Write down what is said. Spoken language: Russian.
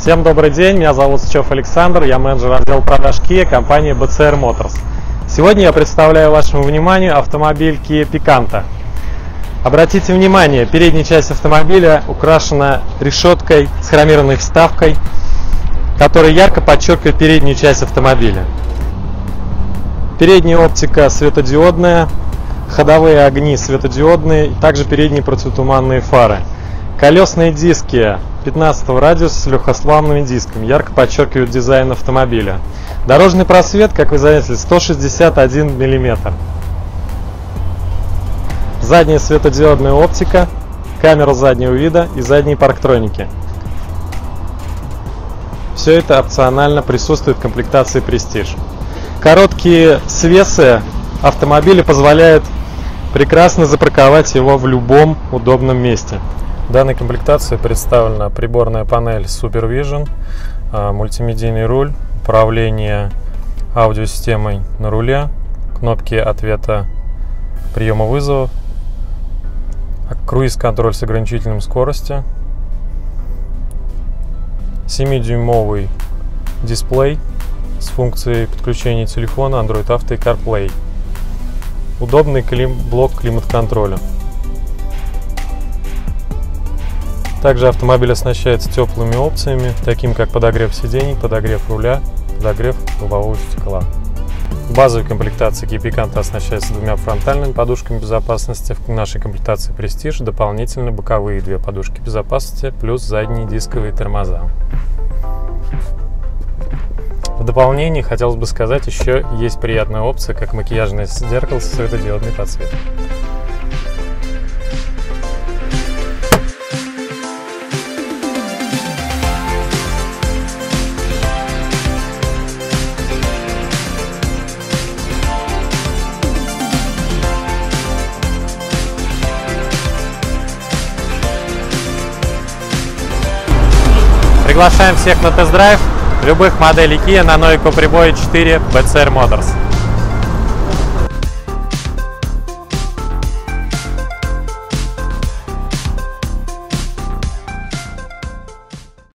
Всем добрый день, меня зовут Сычев Александр, я менеджер отдела продаж Kia компании BCR Motors. Сегодня я представляю вашему вниманию автомобиль Kia Picanto. Обратите внимание, передняя часть автомобиля украшена решеткой с хромированной вставкой, которая ярко подчеркивает переднюю часть автомобиля. Передняя оптика светодиодная, ходовые огни светодиодные, также передние противотуманные фары. Колесные диски 15 радиуса с легкосплавными дисками ярко подчеркивают дизайн автомобиля. Дорожный просвет, как вы заметили, 161 мм. Задняя светодиодная оптика, камера заднего вида и задние парктроники. Все это опционально присутствует в комплектации Prestige. Короткие свесы автомобиля позволяют прекрасно запарковать его в любом удобном месте. В данной комплектации представлена приборная панель Supervision, мультимедийный руль, управление аудиосистемой на руле, кнопки ответа приема вызовов, круиз-контроль с ограничителем скорости, 7-дюймовый дисплей с функцией подключения телефона, Android Auto и CarPlay, удобный блок климат-контроля. Также автомобиль оснащается теплыми опциями, такими как подогрев сидений, подогрев руля, подогрев лобового стекла. В базовой комплектации Kia Picanto оснащается двумя фронтальными подушками безопасности. В нашей комплектации Prestige дополнительно боковые две подушки безопасности плюс задние дисковые тормоза. В дополнение хотелось бы сказать, еще есть приятная опция, как макияжное зеркало со светодиодной подсветкой. Приглашаем всех на тест-драйв любых моделей Kia на Новикова Прибоя 4 BCR Motors.